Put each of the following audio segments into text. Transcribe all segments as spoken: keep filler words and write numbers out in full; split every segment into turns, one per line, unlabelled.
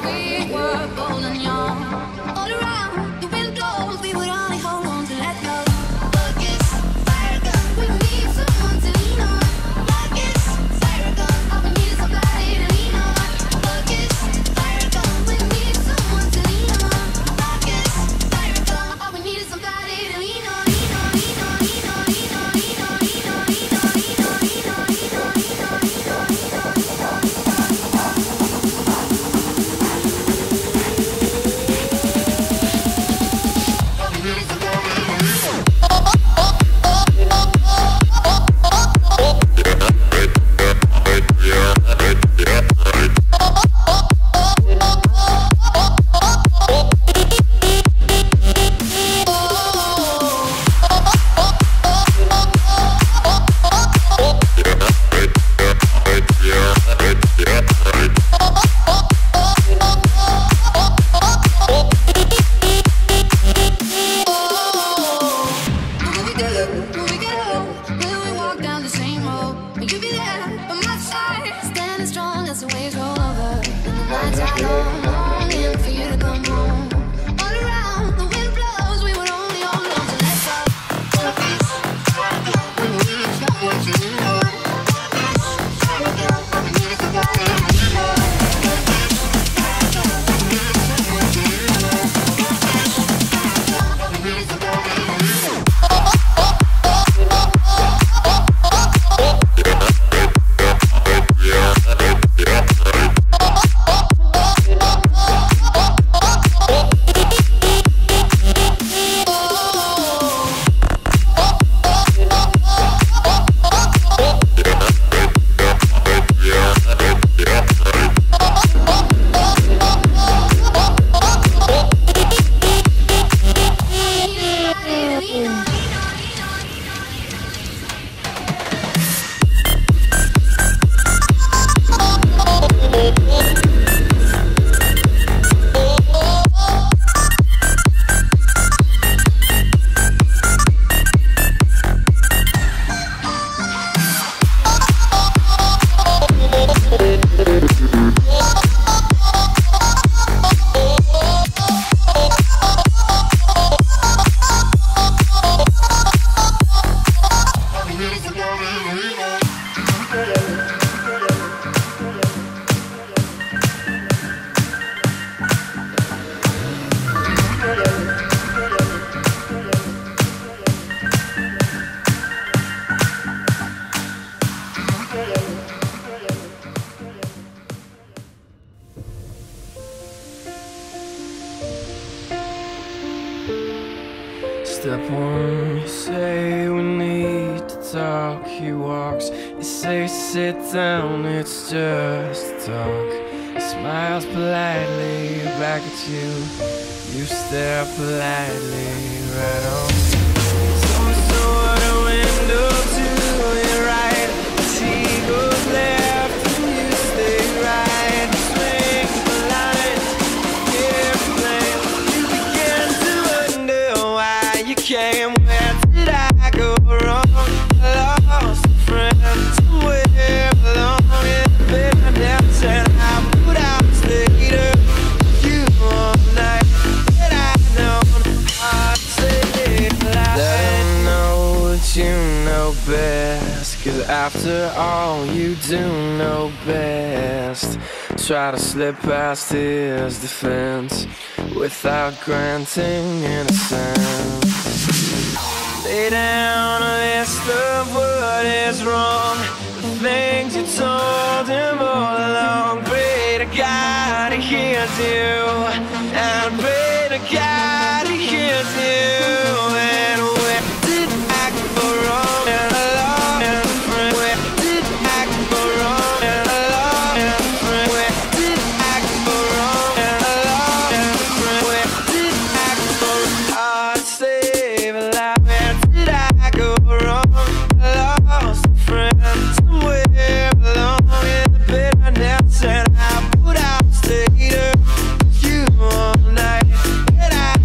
Step one, you say we need to talk. He walks, you say sit down, it's just talk. He smiles politely back at you. You stare politely right on. Some sort of window to your right. As he goes left and you stay right. Swing the line, airplane. You begin to wonder why you came. Where did I go wrong? I lost a friend somewhere along in the bitterness, and I put out later. You all night, and I know I say that I know what you know best. Cause after all you do know best. Try to slip past his defense without granting innocence. Lay down a list of what is wrong, the things you told him all along. Pray to God he hears you, and pray to God he hears you. And where did I go wrong? And along and friend, where did I go wrong? And along and friend, where did I go wrong? And along and friend, where did I go wrong? Oh, save a life. Where did I go wrong? I lost a friend somewhere along in the bitterness, and I put out later. You all night, and I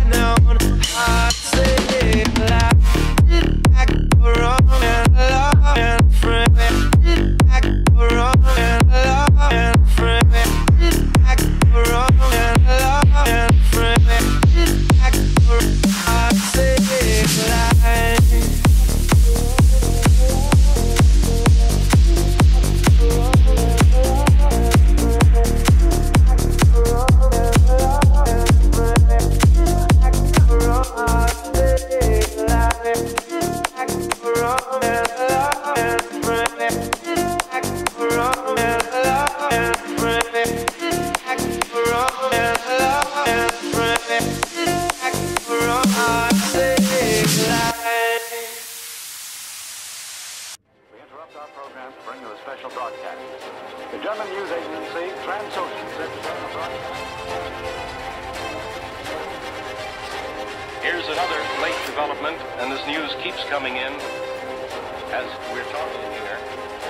development, and this news keeps coming in as we're talking here.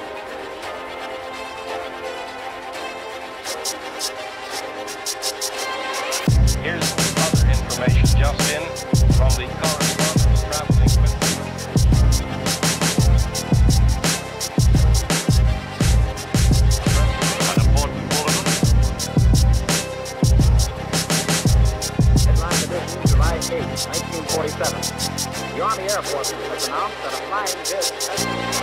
Here's other information just in from the correspondents traveling with me. An important bulletin.
Headline edition, July eighth, nineteen forty-seven. The Army Air Forces has announced that a flying disc has